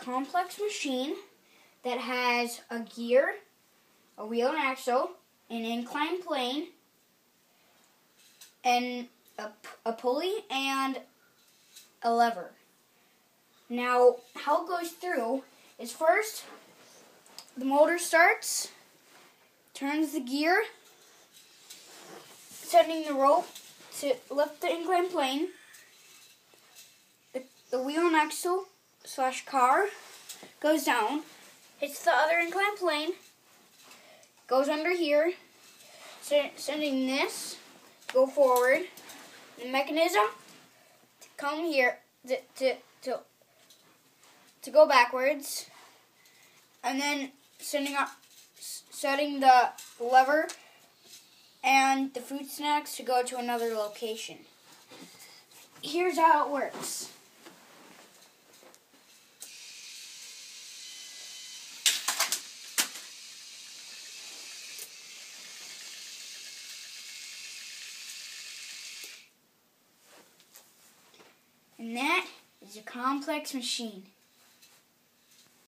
complex machine that has a gear, a wheel and axle, an inclined plane, and a pulley, and a lever. Now, how it goes through is first, the motor starts, turns the gear, setting the rope to lift the inclined plane. The wheel and axle / car goes down, hits the other inclined plane, goes under here, sending this to go forward, the mechanism to come here to go backwards, and then setting the lever and the food snacks to go to another location. Here's how it works. And that is a complex machine.